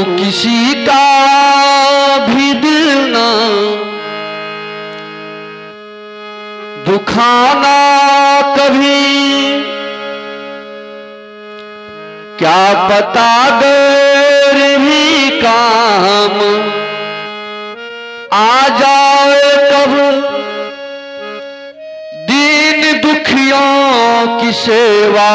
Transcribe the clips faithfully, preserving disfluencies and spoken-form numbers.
किसी का भी दिल ना दुखाना कभी, क्या पता देर भी काम आ जाए कब। दीन दुखियों की सेवा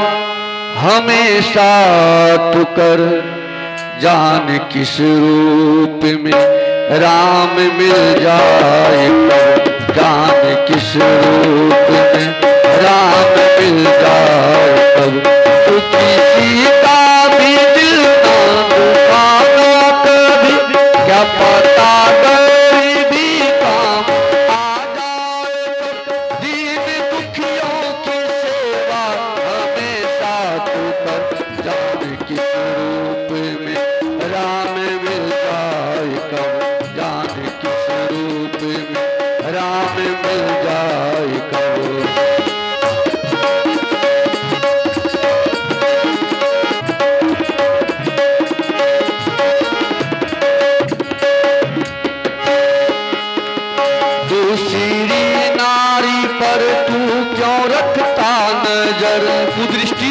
हमेशा तू कर, जान किस रूप में राम मिल जाए कब। जान किस रूप में राम मिल जाए कब। तो किसी का भी दिल ना दुखाना कभी, क्या पता देर भी काम आ जाए कब। दीन दुखियों की सेवा हमेशा तू कर, जान किस रूप में राम मिल जाए कब। जान किस रूप में राम मिल जाए कब। दूसरी नारी पर तू क्यों रखता नजर कुदृष्टि।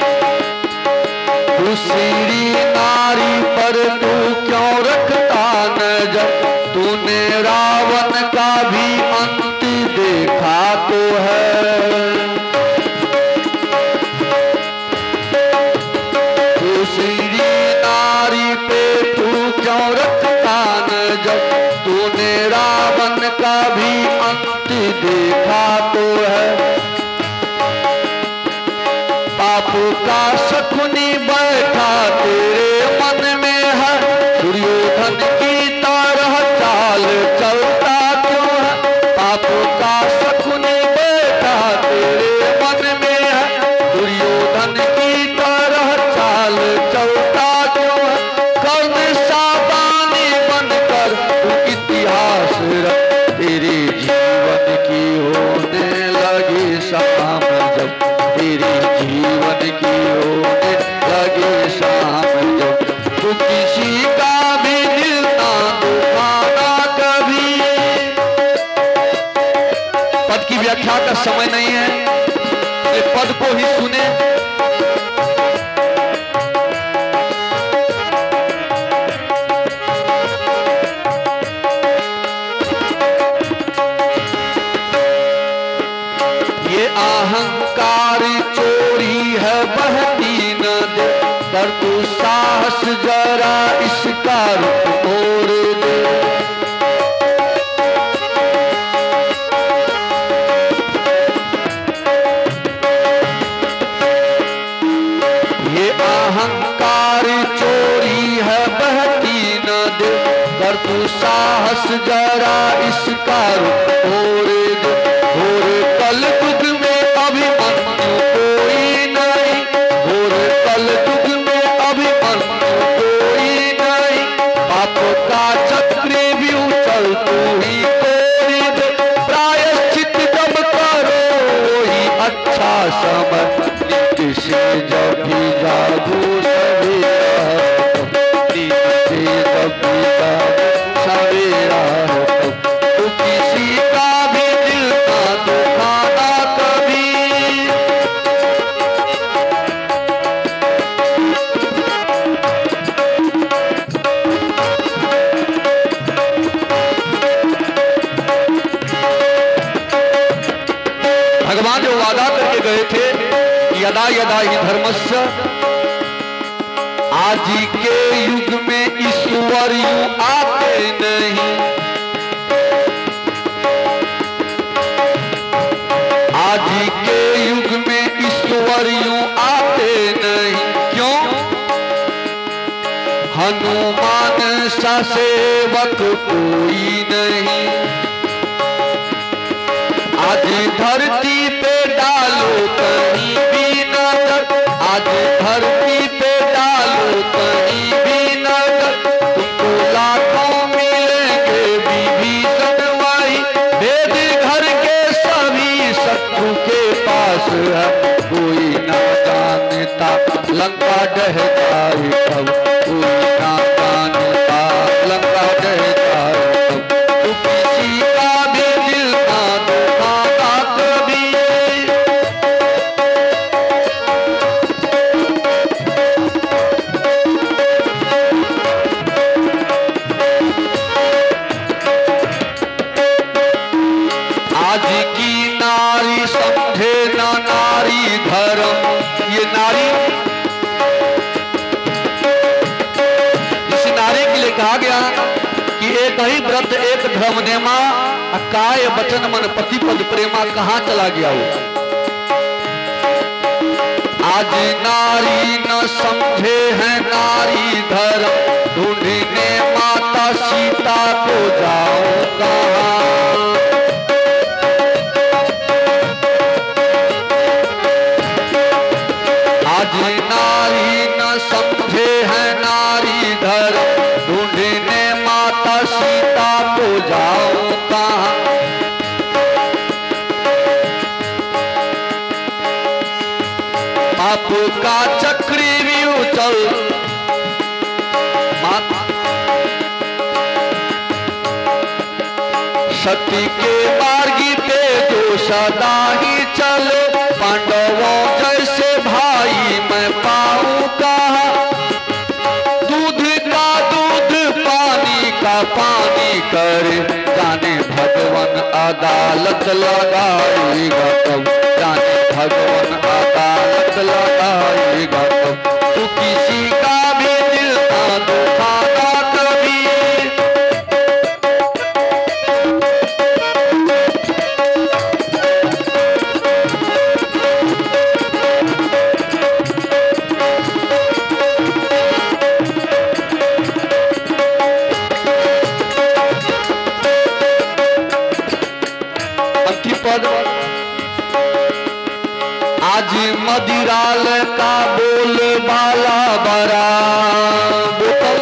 दूसरी नारी पर तू क्यों रखता नजर। तूने रावण का भी अंत देखा तो है। दूसरी नारी पे तू क्यों रखता नजर। तूने रावण का भी अंत देखा तो है। पाप का शकुनी बैठा तेरे मन में है। दुर्योधन की तरह चाल चलता क्यों है। पाप का शकुनी बैठा तेरे मन में है। दुर्योधन की तरह चाल चलता क्यों है। कर्ण सा बानी बनकर तू इतिहास रख। तेरे जीवन की होने लगी शाम जब। तेरे जीवन की होने लगी शाम जब। तू किसी का भी दिल ना दुखाना कभी। पद की व्याख्या का समय नहीं है, ये पद को ही सुने। ये अहंकार चोरी है बहती न दे। कर तू साहस जरा इसका रुख मोड़ दे। ये अहंकार चोरी है बहती न दे। कर तू साहस जरा इसका रुख मोड़ दे। घोर कल युग में अभिमन्यु कोई नहीं। घोर कल युग में अभिमन्यु कोई नहीं। पाप का चक्र भी उछल तू ही तोड़ दे। प्रायश्चित जब करो ही अच्छा समय। नित्य से जब भी जागो सवेरा हो। नित्य से जब भी जागो सवेरा हो। तो किसी का भी दिल ना दुखाना कभी। भगवान जो वादा करके गए थे, यदा यदा ही धर्मस्य। आज के युग में ईश्वर यूं आते नहीं। आज के युग में ईश्वर यूं आते नहीं। क्यों? हनुमान सा सेवक कोई नहीं। आज धरती पे डालो कहीं भी नजर। आज धरती पे डालो कहीं भी नजर। तुमको लाखों मिलेंगे विभीषण वही। वेद घर के सभी शत्रु के पास है। कोई ना जानता लंका ढह जाए कब। कोई ना कहा गया कि एक ही व्रत एक धर्म नेमा, काय वचन मन पति पद प्रेमा, कहाँ चला गया वो? आज नारी न समझे हैं नारी धर्म, ढूंढने माता सीता को जाऊं कहाँ। आज नारी न समझे हैं नारी धर्म, ढूंढने माता सीता को जाऊं कहाँ। पाप का चक्रव्यूह चल सती के मार्ग पे जो सदा ही चले, पांडवों जैसे भाई मैं पाऊं कहाँ। दूध का दूध पानी का पानी करे, जाने भगवान अदालत लगाएगा कब, जाने भगवान अदालत लगाएगा कब। तू किसी का भी दिल ना दुखाना कभी। आज मदिराल का बोल बाला बरा बोतल,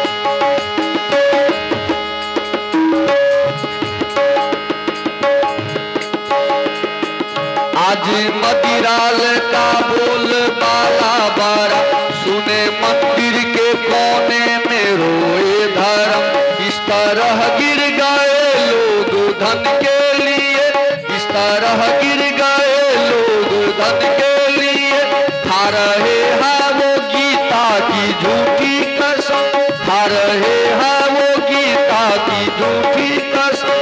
आज मदिराल का बोल बाला बरा, सुने मंदिर के कोने में रोए धर्म। इस तरह गिर गए लोग धन के लिए, इस तरह गिर गए लोग धन के लिए। खा रहे हैं वो गीता की झूठी कसम, खा रहे हैं वो गीता की झूठी कसम।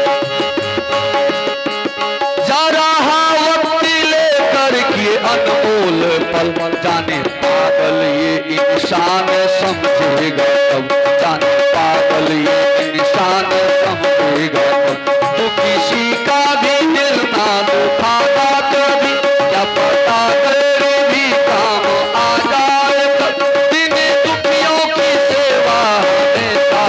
जा रहा वक्त लेकर के अनमोल पल, जाने पागल ये इंसान समझेगा तब, जाने पागल ये इंसान समझेगा तब। तो किसी का भी दिल ना दुखाना कभी, क्या पता तेरे भी काम आ जाए तब। दिन दुखियों की सेवा हमेशा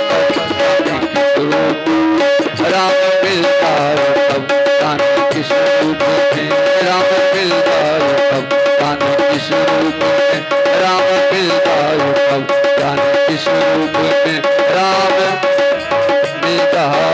रूप राम मिलता है तब, जाने किस रूप में राम मिलता है तब, जाने किस रूप में राम मिलता है तब, जाने किस रूप में राम मिलता है।